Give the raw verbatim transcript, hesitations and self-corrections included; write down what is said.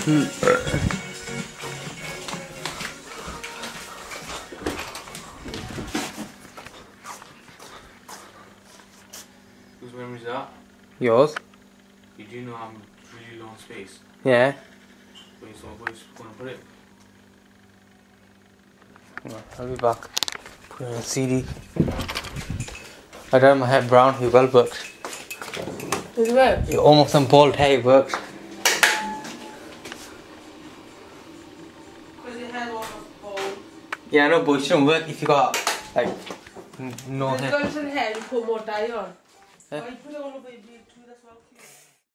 Whose memory is that? Yours? You do know I'm really low on space. Yeah. Wait, so where's going to put it? I'll be back. Put it on a C D. I dyed my hair brown, it well worked. Does it work? It almost on bald hair, it worked. Because your hair's almost bald. Yeah, I know, but it shouldn't work if you got, like, n no When hair. you go into the hair, you put more dye on. Yeah. Or you put it all over your beard too, that's well cute.